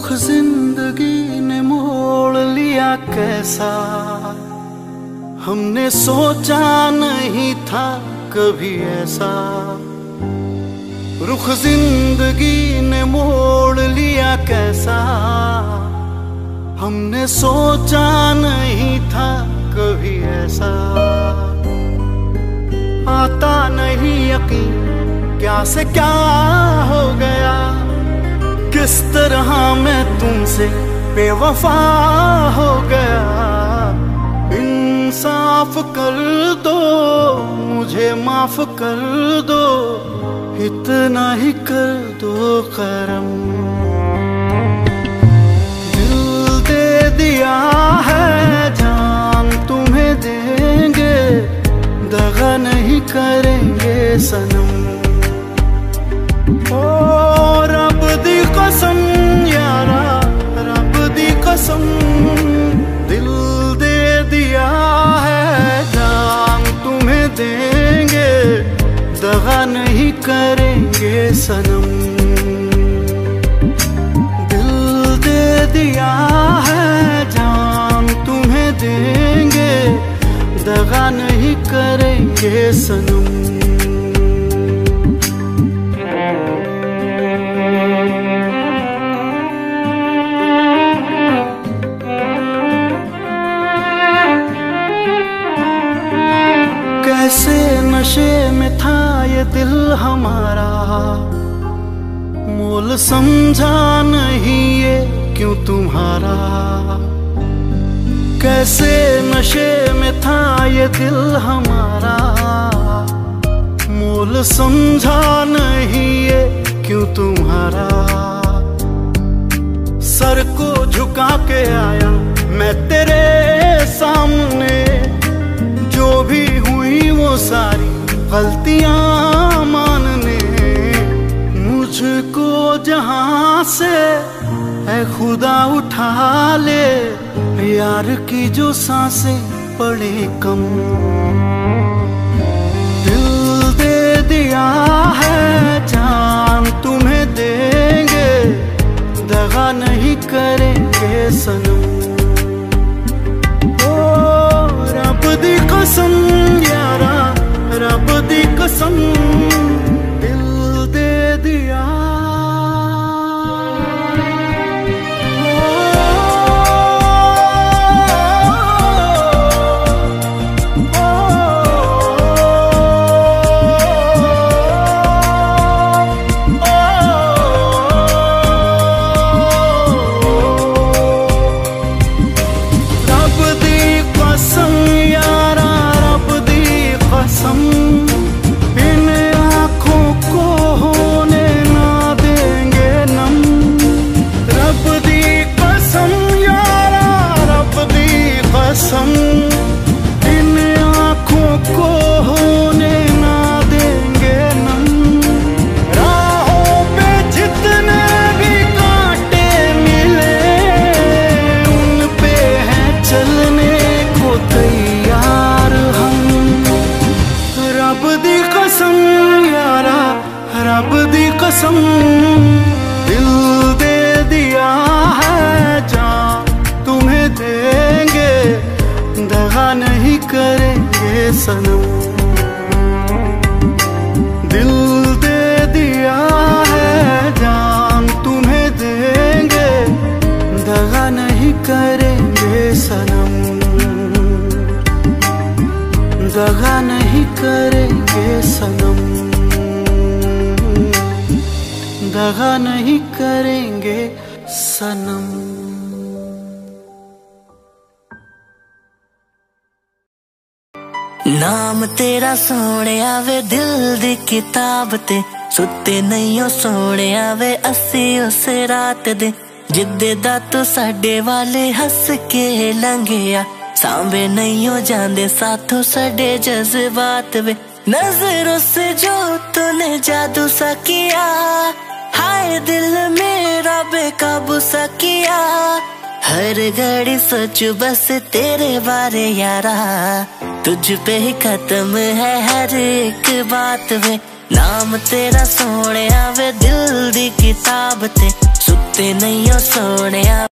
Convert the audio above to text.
रुख जिंदगी ने मोड़ लिया कैसा, हमने सोचा नहीं था कभी ऐसा। रुख जिंदगी ने मोड़ लिया कैसा, हमने सोचा नहीं था कभी ऐसा। आता नहीं यकीन क्या से क्या हो गया, किस तरह मैं तुमसे बेवफा हो गया। इंसाफ कर दो, मुझे माफ कर दो, इतना ही कर दो करम। दिल दे दिया है जान तुम्हें देंगे, दगा नहीं करेंगे सनम। ओ रब दी कसम यारा, रब दी कसम, दिल दे दिया है जान तुम्हें देंगे, दगा नहीं करेंगे सनम। दिल दे दिया है जान तुम्हें देंगे, दगा नहीं करेंगे सनम। कैसे नशे में था ये दिल हमारा, मोल समझा नहीं ये क्यों तुम्हारा। कैसे नशे में था ये दिल हमारा, मोल समझा नहीं ये क्यों तुम्हारा। सर को झुका के आया मैं तेरे सामने, जो भी हुई वो सारी गलतियां मानने। मुझको जहां से है खुदा उठा ले, यार की जो सांसें पड़े कम। दिल दे दिया है जान तुम्हें देंगे, दगा नहीं करेंगे सनम। ओ रब दी कसम यारा, रब दी कसम, दिल दे दिया। इन आँखों को होने ना देंगे नम। राहों पे जितने भी कांटे मिले, उन पे है चलने को तैयार हम। रब दी कसम यारा, रब दी कसम, दिल दे दिया है जान तुम्हें देंगे, दगा नहीं करेंगे सनम। दिल दे दिया है जान तुम्हें देंगे, दगा नहीं करेंगे सनम। दगा नहीं करेंगे सनम, दगा नहीं करेंगे सनम। नाम तेरा सोहणिया वे दिल दी किताब ते, सुते नहीं हो सोहणिया वे असी उस रात दे। जिद्दे दा तू साडे वाले हस के लंघिया, सांभे नहीं हो जांदे साथों साडे जज्बात वे। नजरों से जो तूने जादू सा किया, हाय दिल मेरा बेकाबू सा किया। हर घड़ी सोचू बस तेरे बारे यारा, तुझ पे ही खत्म है हर एक बात वे। नाम तेरा सोने वे दिल दी किताब ते, सुते नहीं हो सोने।